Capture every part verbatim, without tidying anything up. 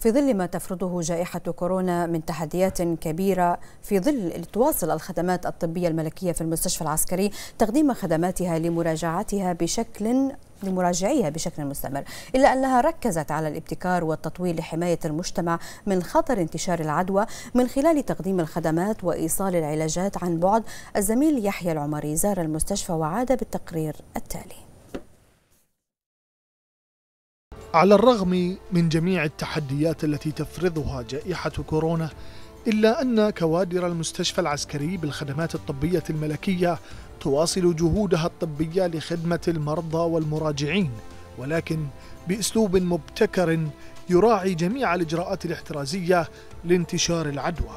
في ظل ما تفرضه جائحة كورونا من تحديات كبيرة، في ظل تواصل الخدمات الطبية الملكية في المستشفى العسكري تقديم خدماتها لمراجعتها بشكل لمراجعيها بشكل مستمر، إلا أنها ركزت على الابتكار والتطوير لحماية المجتمع من خطر انتشار العدوى من خلال تقديم الخدمات وإيصال العلاجات عن بعد. الزميل يحيى العمري زار المستشفى وعاد بالتقرير التالي. على الرغم من جميع التحديات التي تفرضها جائحة كورونا، إلا أن كوادر المستشفى العسكري بالخدمات الطبية الملكية تواصل جهودها الطبية لخدمة المرضى والمراجعين، ولكن بأسلوب مبتكر يراعي جميع الإجراءات الاحترازية لانتشار العدوى.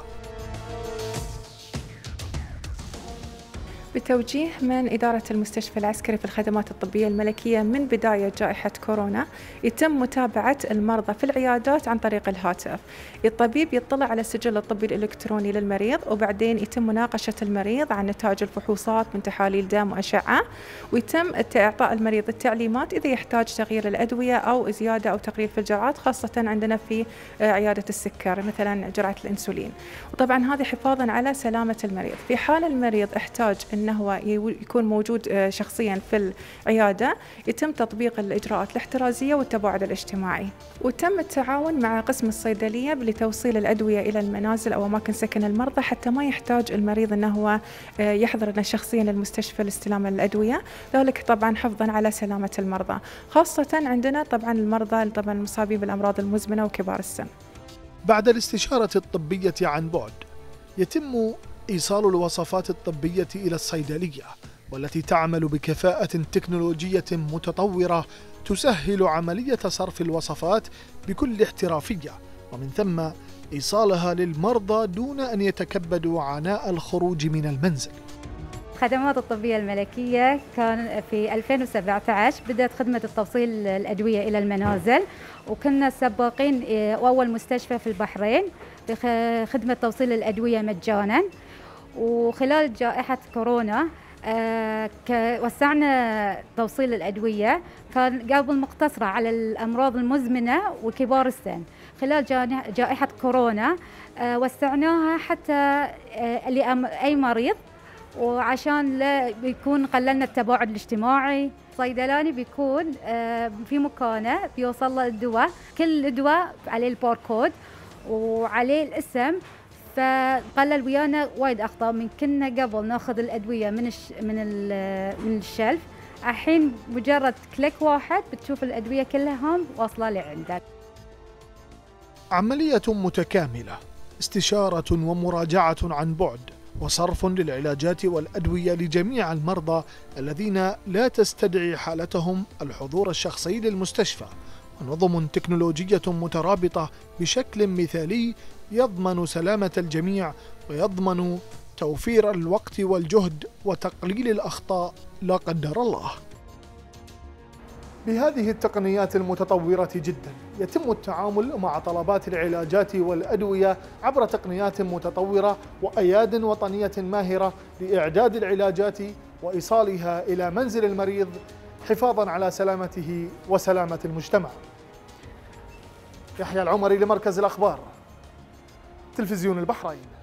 بتوجيه من إدارة المستشفى العسكري في الخدمات الطبية الملكية من بداية جائحة كورونا، يتم متابعة المرضى في العيادات عن طريق الهاتف. الطبيب يطلع على السجل الطبي الإلكتروني للمريض، وبعدين يتم مناقشة المريض عن نتائج الفحوصات من تحاليل دم وأشعة، ويتم إعطاء المريض التعليمات إذا يحتاج تغيير الأدوية أو زيادة أو تقليل في الجرعات، خاصة عندنا في عيادة السكر مثلا جرعة الأنسولين. وطبعا هذه حفاظا على سلامة المريض. في حال المريض احتاج أنه هو يكون موجود شخصيا في العيادة، يتم تطبيق الإجراءات الاحترازية والتباعد الاجتماعي. وتم التعاون مع قسم الصيدلية لتوصيل الأدوية إلى المنازل أو أماكن سكن المرضى، حتى ما يحتاج المريض أنه هو يحضر شخصيا للمستشفى لاستلام الأدوية، ذلك طبعا حفظا على سلامة المرضى، خاصة عندنا طبعا المرضى طبعا المصابين بالأمراض المزمنة وكبار السن. بعد الاستشارة الطبية عن بعد، يتم إيصال الوصفات الطبية إلى الصيدلية، والتي تعمل بكفاءة تكنولوجية متطورة تسهل عملية صرف الوصفات بكل احترافية، ومن ثم إيصالها للمرضى دون أن يتكبدوا عناء الخروج من المنزل. الخدمات الطبية الملكية كان في ألفين وسبعة عشر بدأت خدمة التوصيل الأدوية إلى المنازل، وكنا سباقين وأول مستشفى في البحرين بخدمة توصيل الأدوية مجانا. وخلال جائحة كورونا وسعنا توصيل الأدوية، كان قبل مقتصرة على الأمراض المزمنة وكبار السن. خلال جائحة كورونا وسعناها حتى لأي مريض، وعشان لا بيكون قللنا التباعد الاجتماعي. صيدلاني بيكون في مكانه بيوصل له الدواء، كل دواء عليه الباركود وعليه الاسم، فقلل ويانا وايد اخطاء. من كنا قبل ناخذ الادويه من الش من من الشلف، الحين مجرد كليك واحد بتشوف الادويه كلها هم واصله لعندك. عمليه متكامله، استشاره ومراجعه عن بعد، وصرف للعلاجات والأدوية لجميع المرضى الذين لا تستدعي حالتهم الحضور الشخصي للمستشفى، ونظم تكنولوجية مترابطة بشكل مثالي يضمن سلامة الجميع ويضمن توفير الوقت والجهد وتقليل الأخطاء لا قدر الله. بهذه التقنيات المتطورة جدا يتم التعامل مع طلبات العلاجات والأدوية عبر تقنيات متطورة وأياد وطنية ماهرة لإعداد العلاجات وإيصالها إلى منزل المريض حفاظا على سلامته وسلامة المجتمع. يحيى العمري لمركز الأخبار، تلفزيون البحرين.